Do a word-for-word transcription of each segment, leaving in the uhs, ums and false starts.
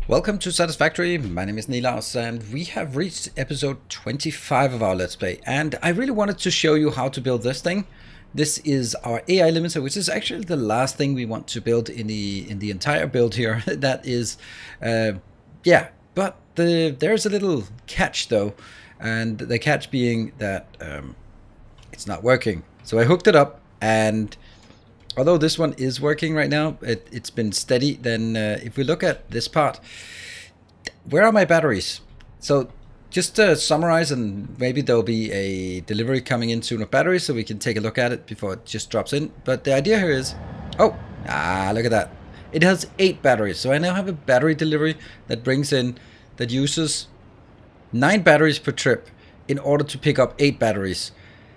Welcome to Satisfactory. My name is Nilaus and we have reached episode twenty-five of our Let's Play, and I really wanted to show you how to build this thing. This is our A I limiter, which is actually the last thing we want to build in the in the entire build here. That is, uh, yeah, but the there's a little catch though, and the catch being that um, it's not working. So I hooked it up, and although this one is working right now, it, it's been steady. Then uh, if we look at this part, where are my batteries? So just to summarize, and maybe there'll be a delivery coming in soon of batteries so we can take a look at it before it just drops in. But the idea here is, oh, ah, look at that. It has eight batteries. So I now have a battery delivery that brings in, that uses nine batteries per trip in order to pick up eight batteries.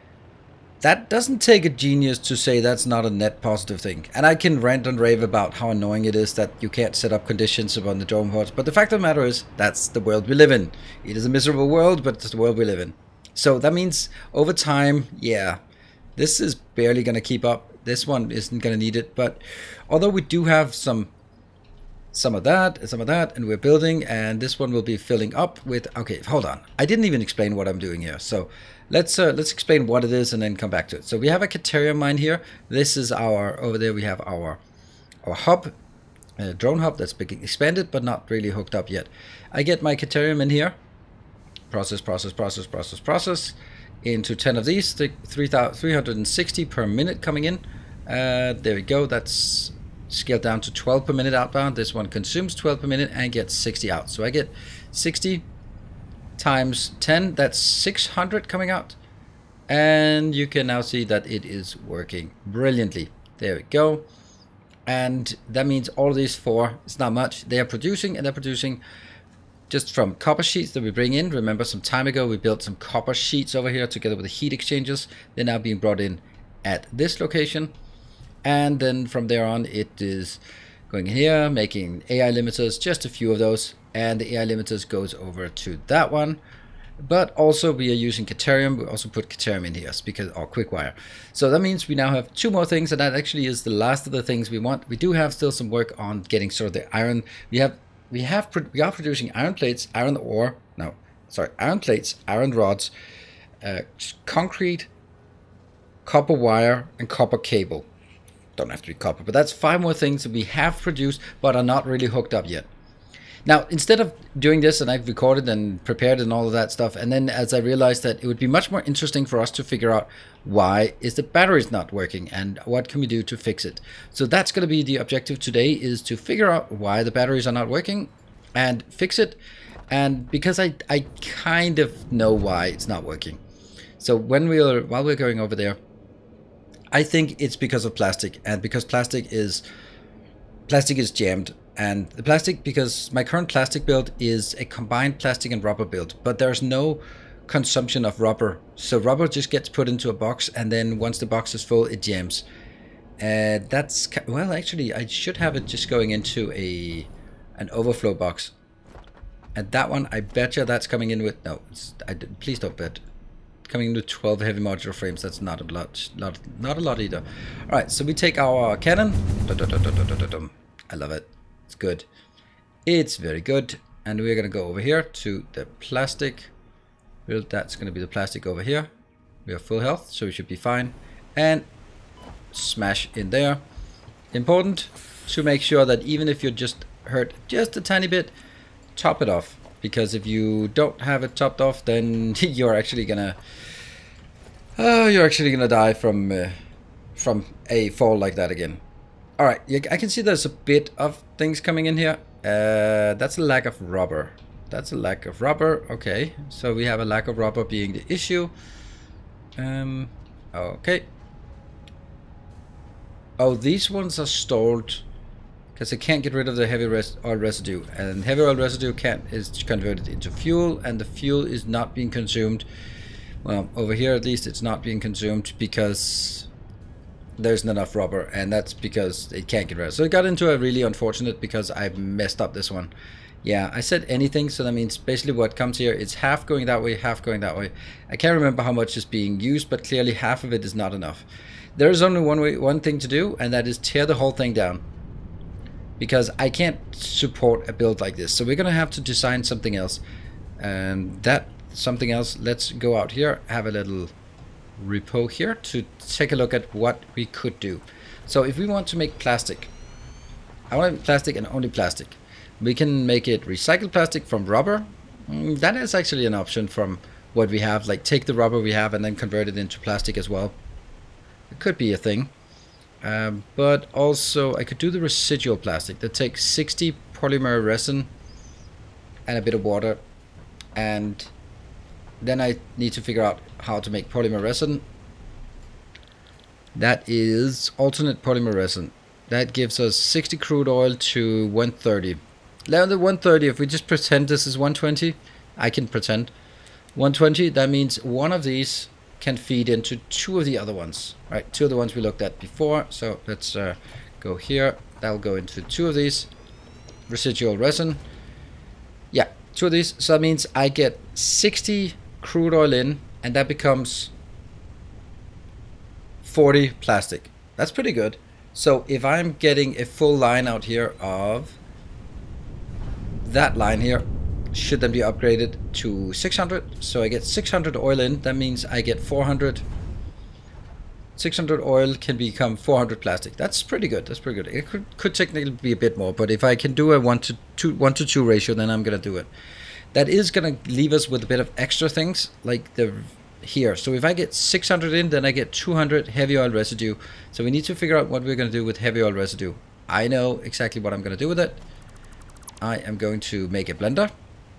That doesn't take a genius to say that's not a net positive thing. And I can rant and rave about how annoying it is that you can't set up conditions upon the drone ports. But the fact of the matter is, that's the world we live in. It is a miserable world, but it's the world we live in. So that means over time, yeah, this is barely going to keep up. This one isn't going to need it. But although we do have some some of that, some of that, and we're building, and this one will be filling up with, okay, hold on. I didn't even explain what I'm doing here. So let's uh, let's explain what it is and then come back to it. So we have a Caterium mine here. This is our, over there we have our our hub, a drone hub that's being expanded but not really hooked up yet. I get my Caterium in here, process, process, process, process, process, into ten of these, three hundred sixty per minute coming in. Uh, there we go, that's scaled down to twelve per minute outbound. This one consumes twelve per minute and gets sixty out. So I get sixty times ten, that's six hundred coming out. And you can now see that it is working brilliantly. There we go. And that means all of these four, it's not much. They are producing, and they're producing just from copper sheets that we bring in. Remember, some time ago we built some copper sheets over here together with the heat exchangers. They're now being brought in at this location. And then from there on, it is going in here, making A I limiters, just a few of those. And the A I limiters goes over to that one. But also we are using Caterium. We also put Caterium in here because, or quick wire. So that means we now have two more things, and that actually is the last of the things we want. We do have still some work on getting sort of the iron. We have we have we are producing iron plates, iron ore. No, sorry, iron plates, iron rods, uh, concrete, copper wire, and copper cable. Don't have to be copper, but that's five more things that we have produced but are not really hooked up yet. Now, instead of doing this, and I've recorded and prepared and all of that stuff, and then as I realized that it would be much more interesting for us to figure out why is the batteries not working and what can we do to fix it. So that's going to be the objective today, is to figure out why the batteries are not working and fix it. And because I, I kind of know why it's not working. So when we are, while we're going over there, I think it's because of plastic, and because plastic is plastic is jammed. And the plastic, because my current plastic build is a combined plastic and rubber build, but there's no consumption of rubber. So rubber just gets put into a box, and then once the box is full, it jams. Uh, that's, well, actually, I should have it just going into a an overflow box. And that one, I betcha that's coming in with, no, it's, I, please don't bet. Coming into twelve heavy modular frames, that's not a lot, not, not a lot either. All right, so we take our cannon. I love it. It's good. It's very good. And we're going to go over here to the plastic. Well, that's going to be the plastic over here. We have full health, so we should be fine. And smash in there. Important to make sure that even if you're just hurt just a tiny bit, top it off. Because if you don't have it topped off, then you're actually gonna, oh, you're actually gonna die from uh, from a fall like that again. All right, I can see there's a bit of things coming in here. Uh, that's a lack of rubber. That's a lack of rubber. Okay, so we have a lack of rubber being the issue. Um, okay. Oh, these ones are stored because they can't get rid of the heavy res oil residue, and heavy oil residue can't is converted into fuel, and the fuel is not being consumed. Well, over here at least it's not being consumed because there's not enough rubber, and that's because it can't get rid of it. So it got into a really unfortunate because I messed up this one. Yeah, I said anything, so that means basically what comes here, it's half going that way, half going that way. I can't remember how much is being used, but clearly half of it is not enough. There is only one way, one thing to do, and that is tear the whole thing down. because I can't support a build like this. So we're gonna have to design something else, and that something else, let's go out here, have a little repo here to take a look at what we could do. So if we want to make plastic, I want plastic and only plastic. We can make it recycled plastic from rubber. Mm, that is actually an option from what we have, like take the rubber we have and then convert it into plastic as well. It could be a thing. Um, but also I could do the residual plastic that takes sixty polymer resin and a bit of water, and then I need to figure out how to make polymer resin. That is alternate polymer resin. That gives us sixty crude oil to one thirty. Now the one thirty, if we just pretend this is one twenty, I can pretend one twenty, that means one of these can feed into two of the other ones, right? Two of the ones we looked at before. So let's uh, go here. That'll go into two of these. Residual resin. Yeah, two of these. So that means I get sixty crude oil in, and that becomes forty plastic. That's pretty good. So if I'm getting a full line out here of that line here, should then be upgraded to six hundred. So I get six hundred oil in. That means I get four hundred. six hundred oil can become four hundred plastic. That's pretty good. That's pretty good. It could, could technically be a bit more, but if I can do a one to two, one to two ratio, then I'm gonna do it. That is gonna leave us with a bit of extra things like the here. So if I get six hundred in, then I get two hundred heavy oil residue. So we need to figure out what we're gonna do with heavy oil residue. I know exactly what I'm gonna do with it. I am going to make a blender.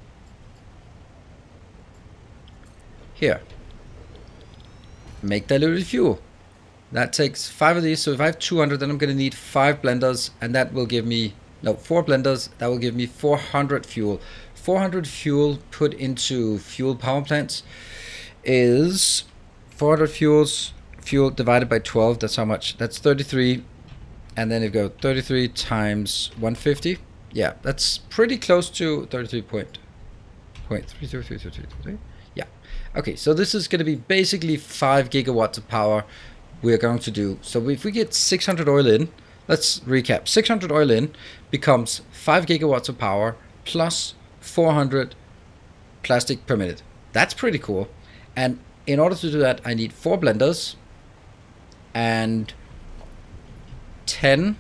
Here, make diluted fuel. That takes five of these. So if I have two hundred, then I'm going to need five blenders, and that will give me no four blenders. That will give me four hundred fuel. four hundred fuel put into fuel power plants is four hundred fuels fuel divided by twelve. That's how much. That's thirty-three, and then you go thirty-three times one hundred fifty. Yeah, that's pretty close to thirty-three point three three three three three. Yeah. Okay, so this is going to be basically five gigawatts of power we're going to do. So if we get six hundred oil in, let's recap. six hundred oil in becomes five gigawatts of power plus four hundred plastic per minute. That's pretty cool. And in order to do that, I need four blenders and ten,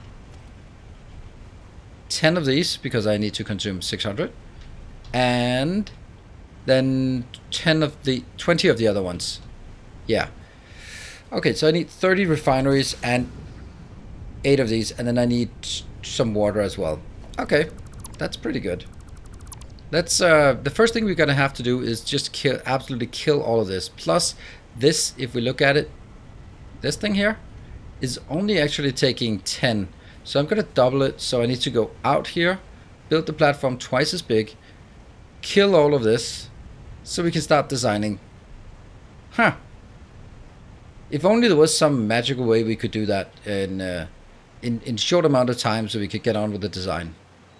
ten of these because I need to consume six hundred, and then ten of the twenty of the other ones. Yeah. Okay, so I need thirty refineries and eight of these, and then I need some water as well. Okay, that's pretty good. Let's uh the first thing we're gonna have to do is just kill absolutely kill all of this. Plus this, if we look at it, this thing here is only actually taking ten. So I'm gonna double it. So I need to go out here, build the platform twice as big, kill all of this, so we can start designing. Huh. If only there was some magical way we could do that in uh, in in short amount of time, so we could get on with the design.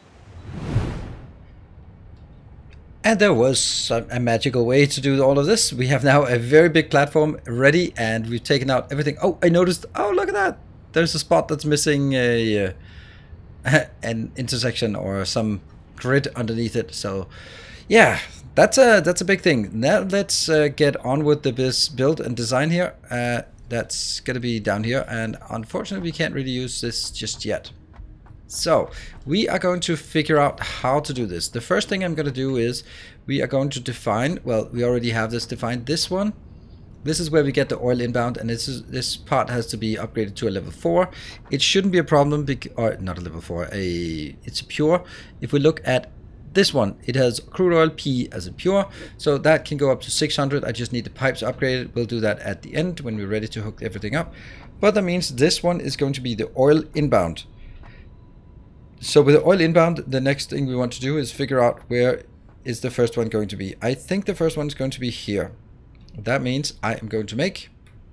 And there was a, a magical way to do all of this. We have now a very big platform ready, and we've taken out everything. Oh, I noticed. Oh, look at that. There's a spot that's missing a uh, an intersection or some grid underneath it. So, yeah, that's a that's a big thing. Now let's uh, get on with the this build and design here. Uh, that's gonna be down here, and unfortunately, we can't really use this just yet. So we are going to figure out how to do this. The first thing I'm going to do is we are going to define, well, we already have this defined, this one. This is where we get the oil inbound, and this is this part has to be upgraded to a level four. It shouldn't be a problem, or not a level four, a it's a pure. If we look at this one, it has crude oil P as a pure, so that can go up to six hundred. I just need the pipes upgraded. We'll do that at the end when we're ready to hook everything up. But that means this one is going to be the oil inbound. So with the oil inbound, the next thing we want to do is figure out where is the first one going to be. I think the first one is going to be here. That means I am going to make,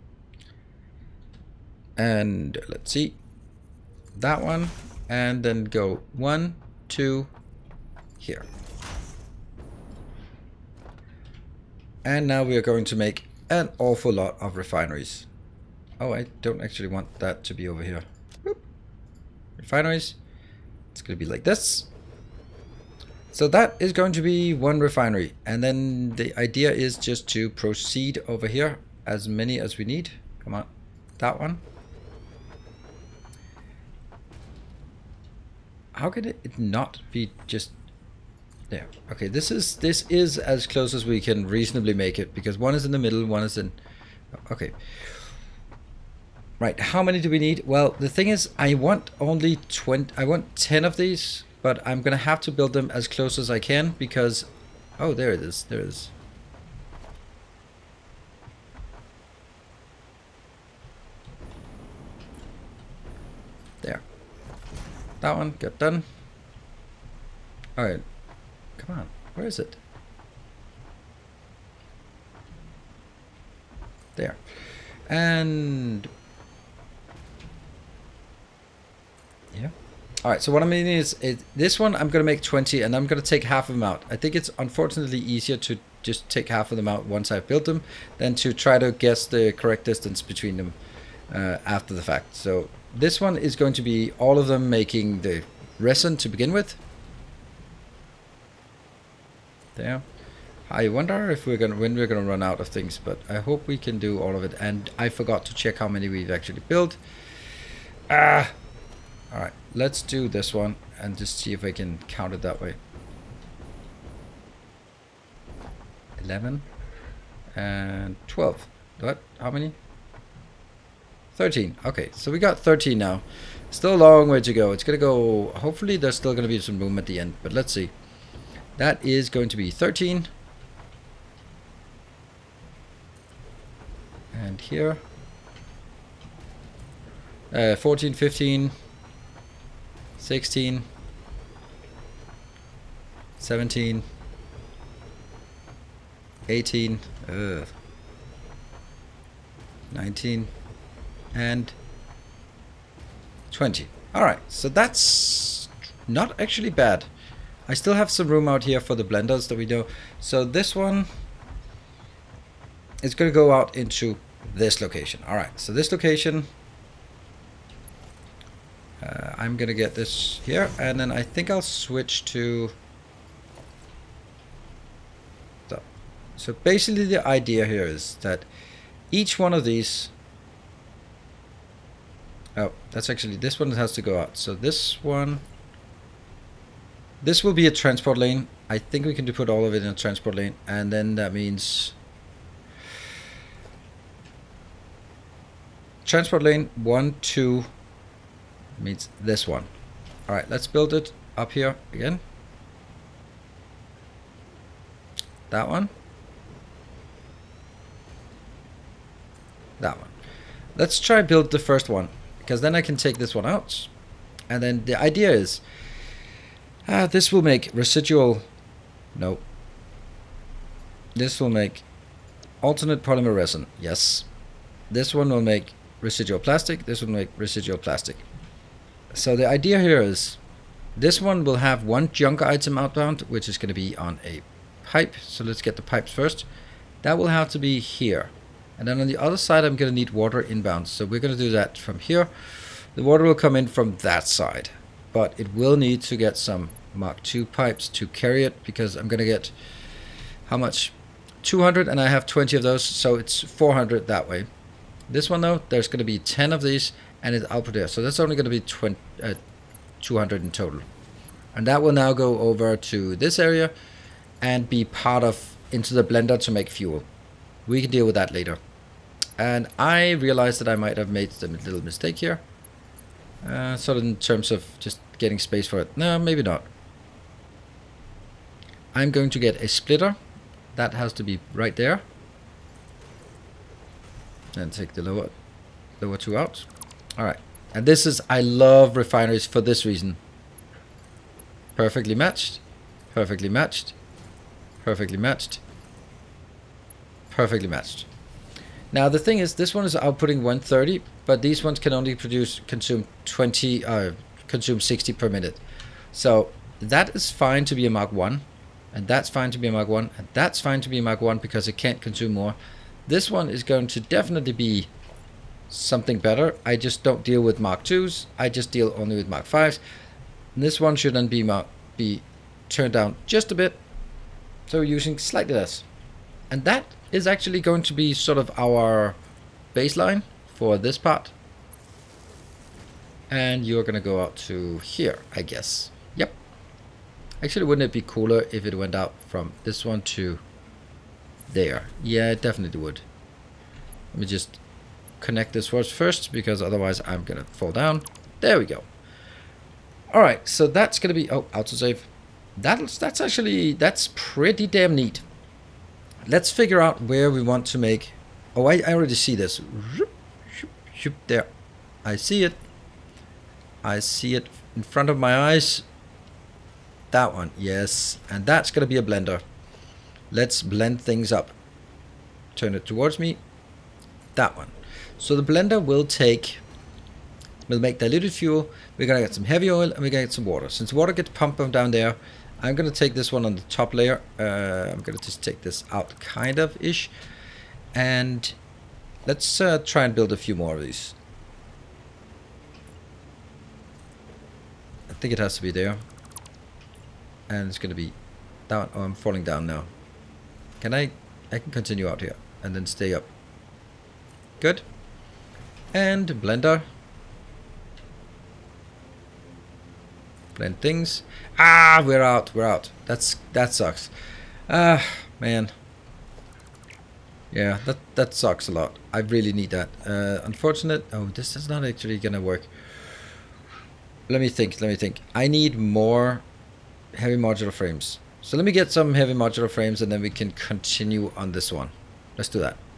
and let's see, that one, and then go one, two, here. And now we are going to make an awful lot of refineries. Oh, I don't actually want that to be over here. Whoop. Refineries. It's going to be like this. So that is going to be one refinery. And then the idea is just to proceed over here as many as we need. Come on, that one. How could it not be just there? Okay, this is this is as close as we can reasonably make it, because one is in the middle, one is in... Okay. Right, how many do we need? Well, the thing is, I want only twenty... I want ten of these, but I'm going to have to build them as close as I can, because... Oh, there it is. There it is. There. That one got done. Alright. Come on. Where is it? There. And... yeah. Alright, so what I mean is, is this one I'm going to make twenty, and I'm going to take half of them out. I think it's unfortunately easier to just take half of them out once I've built them than to try to guess the correct distance between them uh, after the fact. So this one is going to be all of them making the resin to begin with. There. I wonder if we're gonna when we're gonna run out of things, but I hope we can do all of it. And I forgot to check how many we've actually built. Ah. All right. Let's do this one and just see if I can count it that way. Eleven and twelve. What? How many? Thirteen. Okay, so we got thirteen now. Still a long way to go. It's gonna go. Hopefully, there's still gonna be some room at the end, but let's see. That is going to be thirteen. And here. Uh, fourteen, fifteen, sixteen, seventeen, eighteen, ugh, nineteen, and twenty. Alright, so that's not actually bad. I still have some room out here for the blenders that we do. So this one is going to go out into this location. Alright, so this location, uh, I'm going to get this here, and then I think I'll switch to... So, so basically the idea here is that each one of these... Oh, that's actually, this one has to go out. So this one... This will be a transport lane. I think we can put all of it in a transport lane, and then that means transport lane one, two means this one. All right, let's build it up here again. That one. That one. Let's try build the first one, because then I can take this one out, and then the idea is. Uh, this will make residual, no. This will make alternate polymer resin, yes. This one will make residual plastic, this will make residual plastic. So the idea here is, this one will have one junk item outbound, which is going to be on a pipe. So let's get the pipes first. That will have to be here. And then on the other side, I'm going to need water inbound. So we're going to do that from here. The water will come in from that side. But it will need to get some Mark two pipes to carry it, because I'm going to get how much? two hundred, and I have twenty of those, so it's four hundred that way. This one though, there's going to be ten of these, and it's output there, so that's only going to be twenty, uh, two hundred in total. And that will now go over to this area and be part of into the blender to make fuel. We can deal with that later. And I realized that I might have made a little mistake here. Uh, sort of in terms of just getting space for it. No, maybe not. I'm going to get a splitter. That has to be right there. And take the lower, lower two out. Alright. And this is, I love refineries for this reason. Perfectly matched. Perfectly matched. Perfectly matched. Perfectly matched. Now the thing is, this one is outputting one thirty, but these ones can only produce consume twenty, uh, consume sixty per minute. So that is fine to be a Mark one, and that's fine to be a Mark one, and that's fine to be a Mark one because it can't consume more. This one is going to definitely be something better. I just don't deal with Mark twos. I just deal only with Mark fives. This one should then be, be turned down just a bit. So we're using slightly less. And that is actually going to be sort of our baseline for this part. And you're going to go out to here, I guess. Yep. Actually, wouldn't it be cooler if it went out from this one to there? Yeah, it definitely would. Let me just connect this first, first because otherwise I'm going to fall down. There we go. All right, so that's going to be... Oh, autosave. That's, that's actually... That's pretty damn neat. Let's figure out where we want to make... Oh, I, I already see this. There. I see it. I see it in front of my eyes. That one, yes. And that's going to be a blender. Let's blend things up. Turn it towards me. That one. So the blender will take... We'll make diluted fuel. We're going to get some heavy oil and we're going to get some water. Since water gets pumped from down there, I'm going to take this one on the top layer. Uh, I'm going to just take this out kind of ish. And let's uh, try and build a few more of these. I think it has to be there. And it's going to be down. Oh, I'm falling down now. Can I? I can continue out here and then stay up. Good. And blender. Blend things. Ah, we're out. We're out. That's that sucks. Ah, man. Yeah, that that sucks a lot. I really need that. Uh, unfortunate. Oh, this is not actually gonna work. Let me think. Let me think. I need more heavy modular frames. So let me get some heavy modular frames, and then we can continue on this one. Let's do that.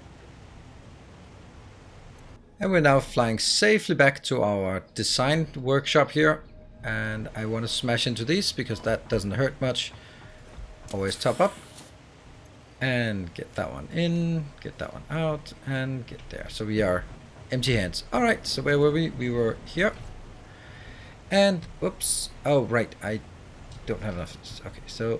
And we're now flying safely back to our design workshop here. And I want to smash into these because that doesn't hurt much. Always top up. And get that one in, get that one out, and get there. So we are empty hands. Alright, so where were we? We were here. And, whoops. Oh, right. I don't have enough. Okay, so...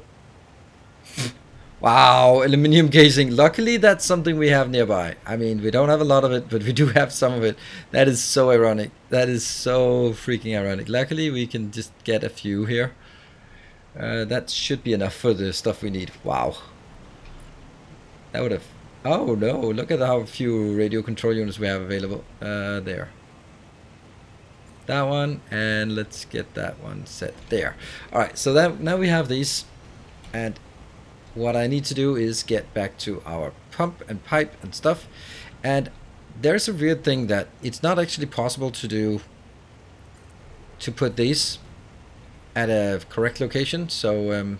Wow, aluminum casing. Luckily, that's something we have nearby. I mean, we don't have a lot of it, but we do have some of it. That is so ironic. That is so freaking ironic. Luckily, we can just get a few here. Uh, that should be enough for the stuff we need. Wow. That would have... Oh, no. Look at how few radio control units we have available. Uh, there. That one. And let's get that one set there. Alright, so that, now we have these. And... what I need to do is get back to our pump and pipe and stuff. And there's a weird thing that it's not actually possible to do, to put these at a correct location. So um,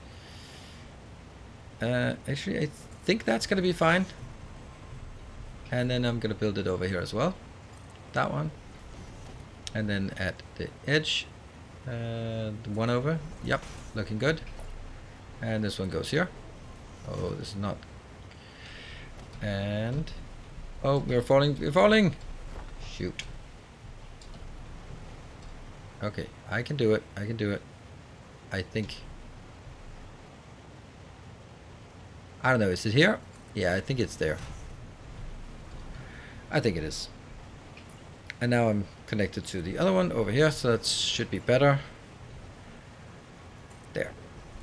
uh, actually I think that's going to be fine. And then I'm going to build it over here as well. That one. And then at the edge, uh, the one over. Yep, looking good. And this one goes here. Oh, this is not. And oh, we're falling. We're falling. Shoot. Okay, I can do it. I can do it. I think. I don't know. Is it here? Yeah, I think it's there. I think it is. And now I'm connected to the other one over here, so that should be better. There.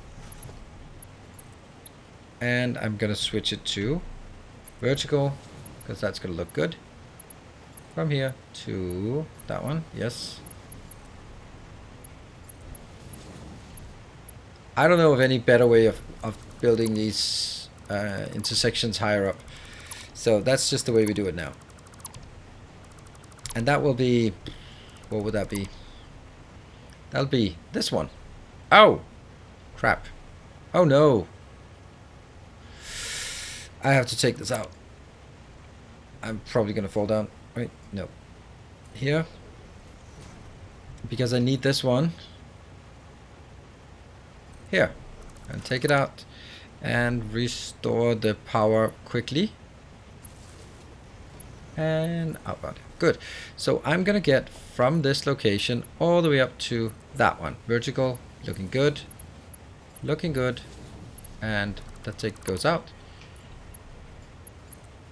And I'm gonna switch it to vertical because that's gonna look good. From here to that one, yes. I don't know of any better way of, of building these uh, intersections higher up. So that's just the way we do it now. And that will be, what would that be? That'll be this one. Oh, crap. Oh no. I have to take this out. I'm probably gonna fall down. Right? No. Here. Because I need this one. Here. And take it out. And restore the power quickly. And outbound. Good. So I'm gonna get from this location all the way up to that one. Vertical. Looking good. Looking good. And that's it, goes out.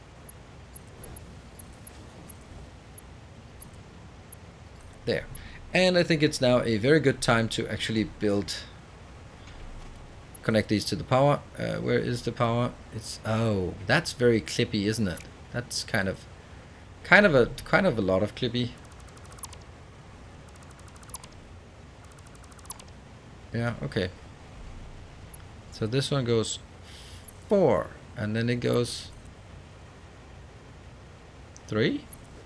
There. And I think it's now a very good time to actually build, connect these to the power. Uh, where is the power? It's, oh, that's very clippy, isn't it? That's kind of, kind of a, kind of a lot of clippy. Yeah, okay. So this one goes four, and then it goes three.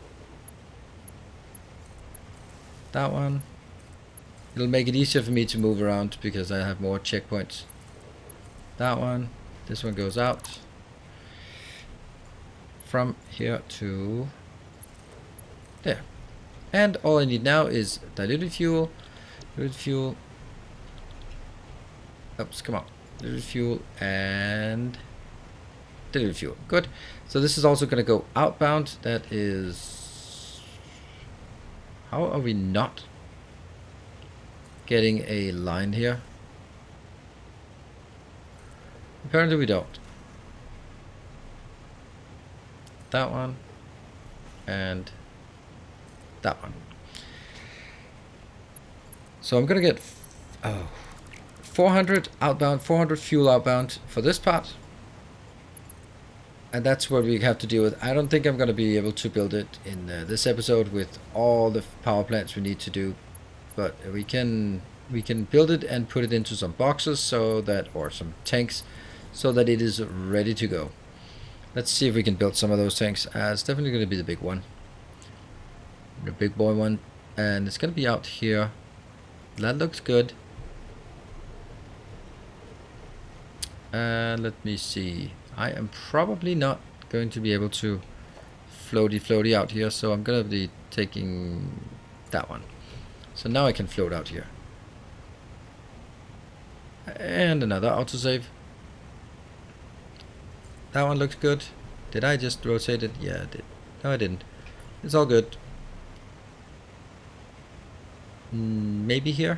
That one. It'll make it easier for me to move around because I have more checkpoints. That one. This one goes out. From here to there. And all I need now is diluted fuel. Diluted fuel. Oops, come on. Diluted fuel and diluted fuel. Good. So this is also going to go outbound. That is... How are we not getting a line here? Apparently we don't. That one and that one. So I'm gonna get oh, four hundred outbound, four hundred fuel outbound for this part. And that's what we have to deal with. I don't think I'm going to be able to build it in uh, this episode with all the power plants we need to do. But we can we can build it and put it into some boxes so that, or some tanks, so that it is ready to go. Let's see if we can build some of those tanks. Uh, it's definitely going to be the big one. The big boy one. And it's going to be out here. That looks good. Uh, let me see. I am probably not going to be able to floaty floaty out here, so I'm gonna be taking that one. So now I can float out here. And another autosave. That one looks good. Did I just rotate it? Yeah, I did. No, I didn't. It's all good. Mm, maybe here?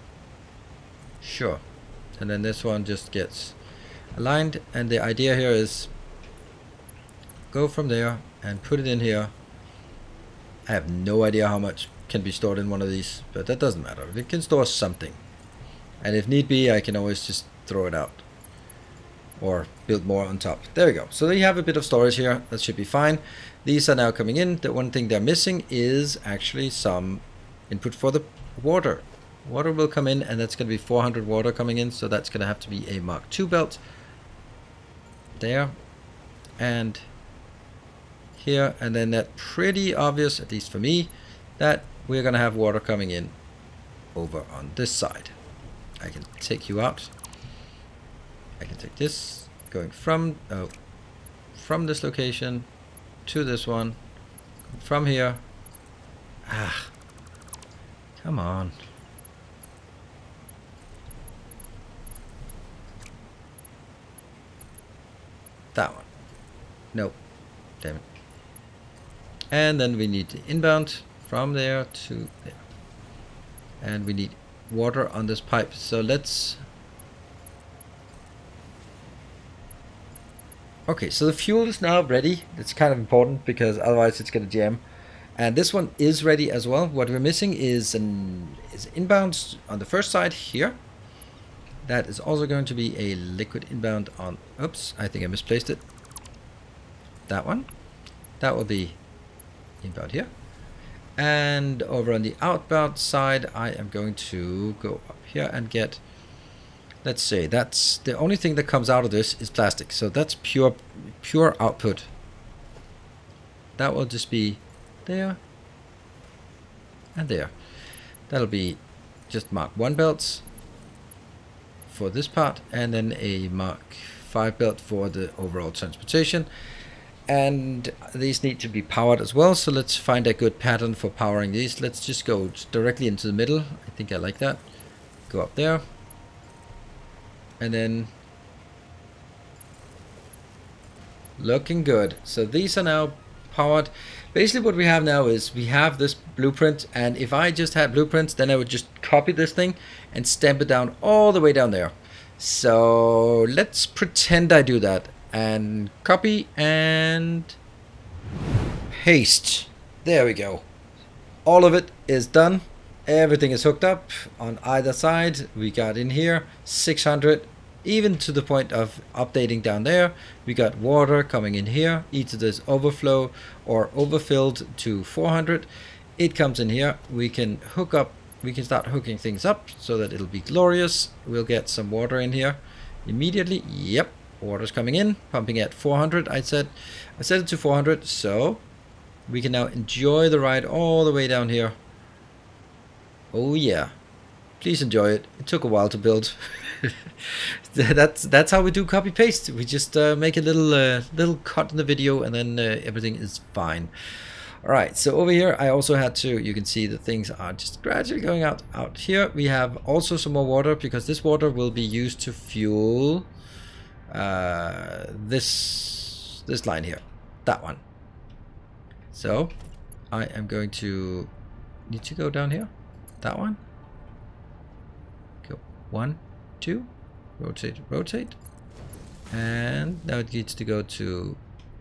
Sure. And then this one just gets aligned, and the idea here is go from there and put it in here. I have no idea how much can be stored in one of these, but that doesn't matter. It can store something, and if need be I can always just throw it out or build more on top. There we go. So there you have a bit of storage here. That should be fine. These are now coming in. The one thing they're missing is actually some input for the water. Water will come in, and that's going to be four hundred water coming in, so that's going to have to be a Mark two belt. There and here, and then that pretty obvious, at least for me, that we're gonna have water coming in over on this side. I can take you out. I can take this going from oh from this location to this one, from here. Ah, come on. That one. Nope. Damn it. And then we need the inbound from there to there. And we need water on this pipe. So let's... Okay, so the fuel is now ready. It's kind of important because otherwise it's going to jam. And this one is ready as well. What we're missing is an is inbound on the first side here. That is also going to be a liquid inbound on... Oops, I think I misplaced it. That one. That will be inbound here. And over on the outbound side, I am going to go up here and get... Let's say that's the only thing that comes out of this is plastic. So that's pure, pure output. That will just be there and there. That'll be just Mark one belts for this part, and then a Mark five belt for the overall transportation. And these need to be powered as well, so let's find a good pattern for powering these. Let's just go directly into the middle. I think I like that. Go up there, and then looking good. So these are now powered. Basically what we have now is we have this blueprint, and if I just had blueprints, then I would just copy this thing and stamp it down all the way down there. So let's pretend I do that and copy and paste. There we go. All of it is done, Everything is hooked up on either side. We got in here six hundred, even to the point of updating down there. We got water coming in here, either this overflow or overfilled to four hundred. It comes in here. We can hook up, we can start hooking things up so that it'll be glorious. We'll get some water in here immediately. Yep, water's coming in, pumping at four hundred. I said, I set it to four hundred, so we can now enjoy the ride all the way down here. Oh yeah, please enjoy it. It took a while to build. that's that's how we do copy paste. We just uh, make a little uh, little cut in the video, and then uh, everything is fine. All right, so over here I also had to, you can see that things are just gradually going out out here. We have also some more water, because this water will be used to fuel uh, this this line here, that one. So I am going to need to go down here. That one. Go one, two, rotate, rotate, and now it needs to go to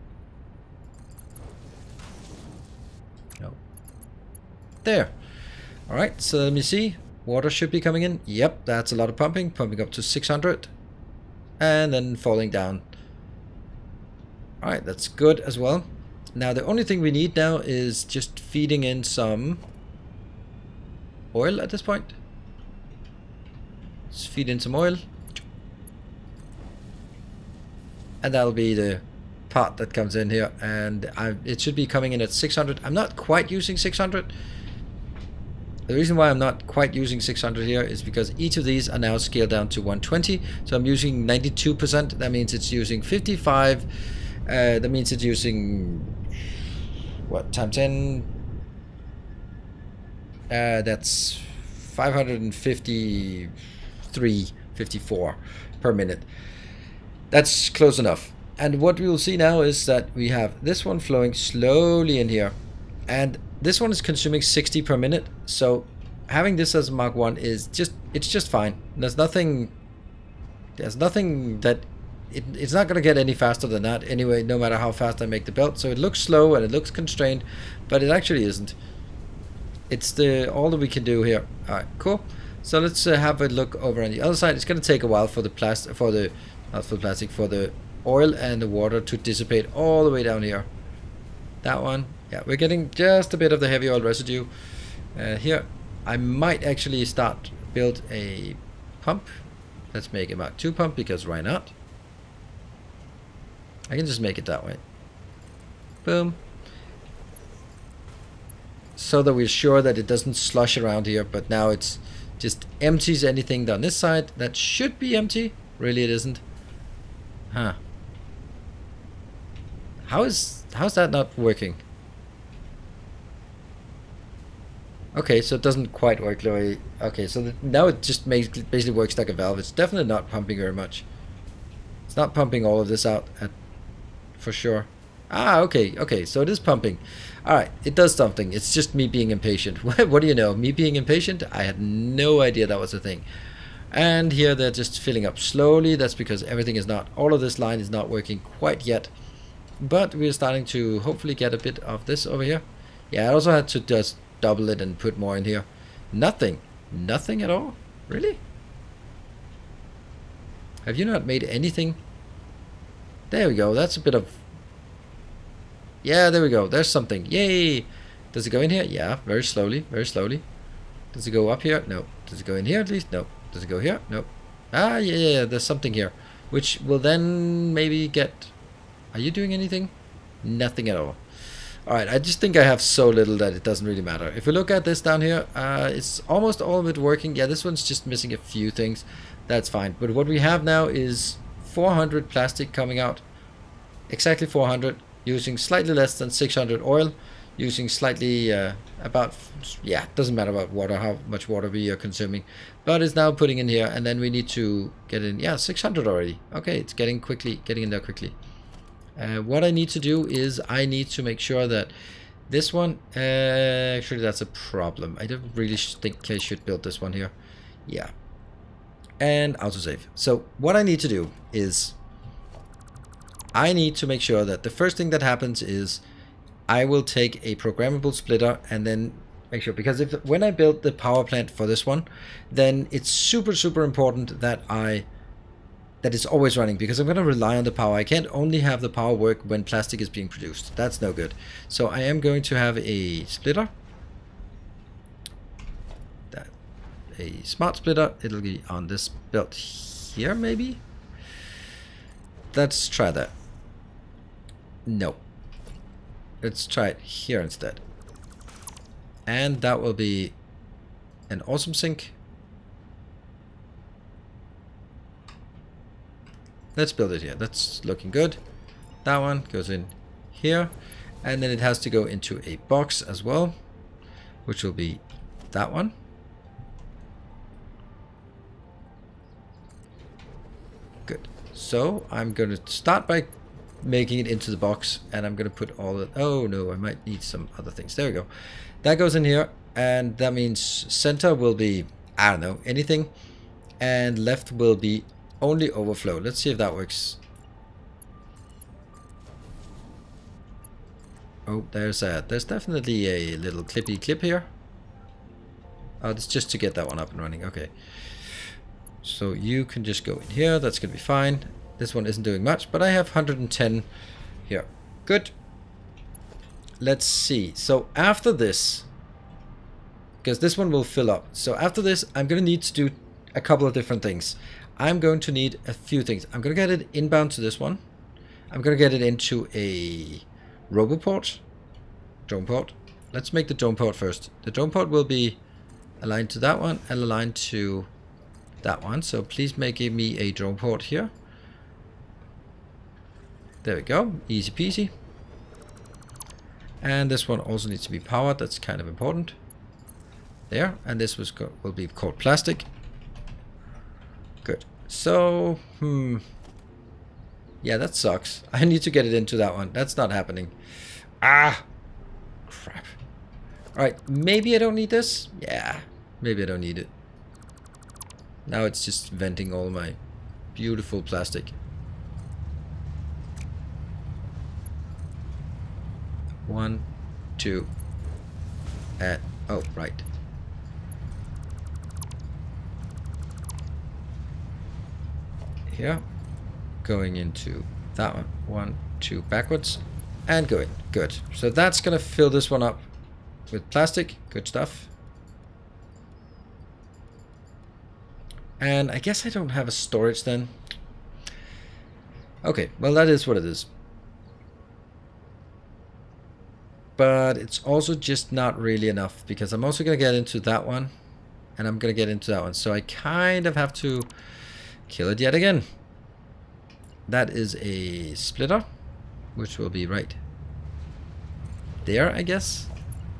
no. There. All right. So let me see. Water should be coming in. Yep, that's a lot of pumping. Pumping up to six hundred, and then falling down. All right, that's good as well. Now the only thing we need now is just feeding in some oil at this point. Let's feed in some oil, and that'll be the part that comes in here, and I, it should be coming in at six hundred. I'm not quite using six hundred. The reason why I'm not quite using six hundred here is because each of these are now scaled down to one twenty, so I'm using ninety-two percent. That means it's using fifty-five. Uh, that means it's using what, times ten? Uh, that's five hundred fifty-three, fifty-four per minute. That's close enough. And what we'll see now is that we have this one flowing slowly in here, and this one is consuming sixty per minute. So having this as Mark one is just, it's just fine. There's nothing, there's nothing that it, it's not going to get any faster than that anyway, no matter how fast I make the belt. So it looks slow and it looks constrained, but it actually isn't. It's the all that we can do here. All right, cool. So let's uh, have a look over on the other side. It's going to take a while for the plastic, for the not for the plastic, for the oil and the water to dissipate all the way down here. That one, yeah, we're getting just a bit of the heavy oil residue uh, here. I might actually start build a pump. Let's make a Mark two pump, because why not? I can just make it that way. Boom. So that we're sure that it doesn't slush around here, but now it's just empties anything down this side. That should be empty. Really, it isn't. Huh. How is how's that not working? Okay, so it doesn't quite work the way. Okay, so the, now it just makes basically works like a valve. It's definitely not pumping very much. It's not pumping all of this out at, for sure. Ah, okay, okay, so it is pumping. Alright, it does something. It's just me being impatient. What do you know? Me being impatient? I had no idea that was a thing. And here they're just filling up slowly. That's because everything is not, all of this line is not working quite yet. But we're starting to hopefully get a bit of this over here. Yeah, I also had to just double it and put more in here. Nothing. Nothing at all? Really? Have you not made anything? There we go. That's a bit of... Yeah, there we go. There's something. Yay! Does it go in here? Yeah, very slowly. Very slowly. Does it go up here? No. Does it go in here at least? No. Does it go here? No. Ah, yeah, yeah, yeah. There's something here. Which will then maybe get... Are you doing anything? Nothing at all. Alright, I just think I have so little that it doesn't really matter. If we look at this down here, uh, it's almost all of it working. Yeah, this one's just missing a few things. That's fine. But what we have now is four hundred plastic coming out. Exactly four hundred. Using slightly less than six hundred oil. Using slightly uh, about... Yeah, doesn't matter about water, how much water we are consuming. But it's now putting in here. And then we need to get in... Yeah, six hundred already. Okay, it's getting quickly, getting in there quickly. Uh, what I need to do is I need to make sure that this one, uh, actually that's a problem. I don't really think I should build this one here. Yeah. And autosave. So what I need to do is I need to make sure that the first thing that happens is I will take a programmable splitter and then Make sure, because if when I build the power plant for this one, then it's super super important that I that it's always running, because I'm going to rely on the power. I can't only have the power work when plastic is being produced. That's no good. So I am going to have a splitter. That a smart splitter. It'll be on this belt here, maybe. Let's try that. No. Let's try it here instead. And that will be an awesome sink. Let's build it here. That's looking good. That one goes in here. And then it has to go into a box as well, which will be that one. Good. So I'm going to start by making it into the box, and I'm going to put all the... Oh no, I might need some other things. There we go. That goes in here, and that means center will be, I don't know, anything. And left will be only overflow. Let's see if that works. Oh, there's a, there's definitely a little clippy clip here. Oh, it's just to get that one up and running. Okay. So you can just go in here. That's going to be fine. This one isn't doing much, but I have one hundred ten here. Good. Let's see. So after this, because this one will fill up. So after this, I'm going to need to do a couple of different things. I'm going to need a few things. I'm going to get it inbound to this one. I'm going to get it into a roboport. Drone port. Let's make the drone port first. The drone port will be aligned to that one and aligned to that one. So please make me a drone port here. There we go. Easy peasy. And this one also needs to be powered. That's kind of important. There. And this was will be called plastic. Good. So, hmm. Yeah, that sucks. I need to get it into that one. That's not happening. Ah! Crap. Alright, maybe I don't need this? Yeah, maybe I don't need it. Now it's just venting all my beautiful plastic. One, two, and... Oh, right. Here, going into that one, one, two, backwards, and going. Good. So that's gonna fill this one up with plastic. Good stuff. And I guess I don't have a storage then. Okay, well that is what it is. But it's also just not really enough, because I'm also gonna get into that one, and I'm gonna get into that one. So I kind of have to kill it yet again. That is a splitter, which will be right there, I guess.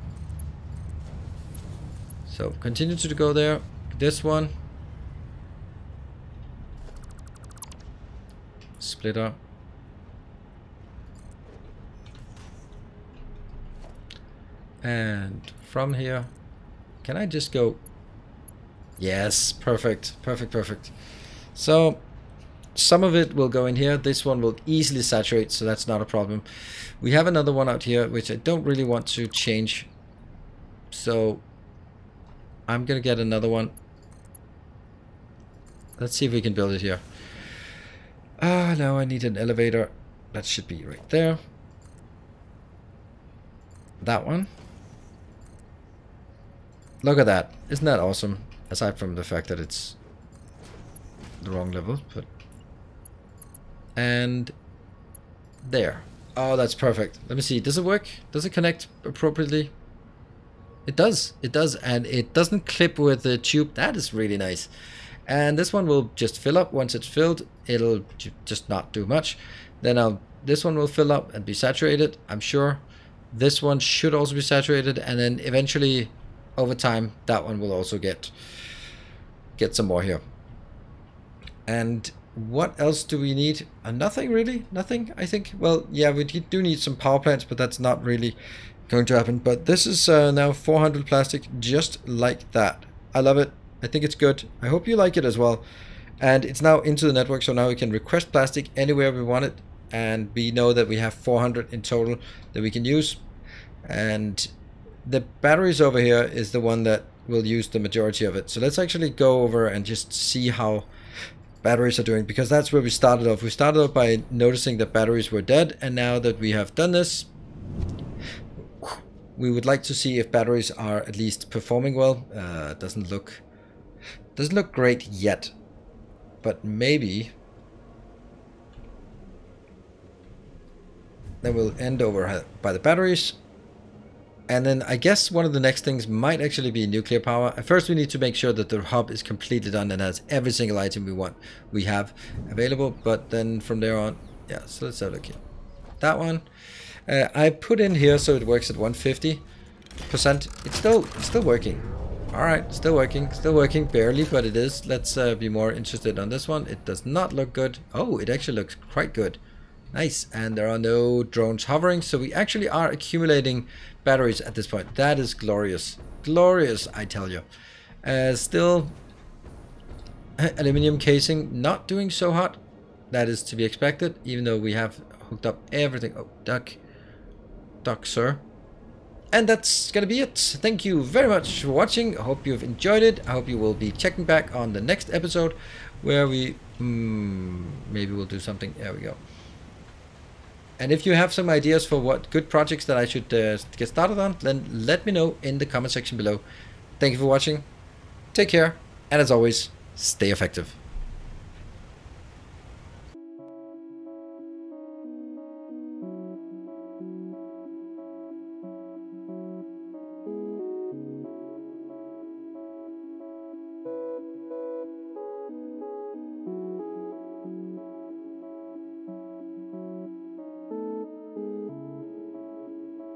So continue to go there. This one. Splitter. And from here, can I just go? Yes, perfect, perfect, perfect. So some of it will go in here. This one will easily saturate, so that's not a problem. We have another one out here, which I don't really want to change. So I'm gonna get another one. Let's see if we can build it here. Ah, now I need an elevator. That should be right there. That one. Look at that. Isn't that awesome? Aside from the fact that it's the wrong level, but... And there. Oh, that's perfect. Let me see. Does it work? Does it connect appropriately? It does. It does. And it doesn't clip with the tube. That is really nice. And this one will just fill up. Once it's filled, it'll just not do much. Then I'll, this one will fill up and be saturated, I'm sure. This one should also be saturated. And then eventually, over time, that one will also get, get some more here. And what else do we need? Uh, nothing really. Nothing, I think. Well, yeah, we do need some power plants, but that's not really going to happen. But this is uh, now four hundred plastic, just like that. I love it. I think it's good. I hope you like it as well. And it's now into the network, so now we can request plastic anywhere we want it. And we know that we have four hundred in total that we can use. And the batteries over here is the one that will use the majority of it. So let's actually go over and just see how batteries are doing, because that's where we started off. We started off by noticing that batteries were dead, and now that we have done this, we would like to see if batteries are at least performing well. Uh, doesn't look doesn't look great yet, but maybe then we'll end over by the batteries. And then I guess one of the next things might actually be nuclear power. At first we need to make sure that the hub is completely done and has every single item we want we have available. But then from there on, yeah, so let's have a look here. That one. Uh, I put in here so it works at one hundred fifty percent. It's still it's still working. Alright, still working, still working, barely, but it is. Let's uh, be more interested on this one. It does not look good. Oh, it actually looks quite good. Nice, and there are no drones hovering, so we actually are accumulating batteries at this point. That is glorious. Glorious, I tell you. Uh, still, aluminum casing not doing so hot. That is to be expected, even though we have hooked up everything. Oh, duck. Duck, sir. And that's gonna be it. Thank you very much for watching. I hope you've enjoyed it. I hope you will be checking back on the next episode, where we... Hmm, maybe we'll do something. There we go. And if you have some ideas for what good projects that I should uh, get started on, then let me know in the comment section below. Thank you for watching. Take care. And as always, stay effective.